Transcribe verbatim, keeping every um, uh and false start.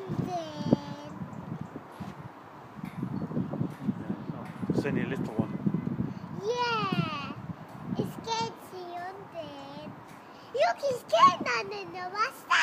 It's only a little one. Yeah, it's getting on there. Look, it's getting on the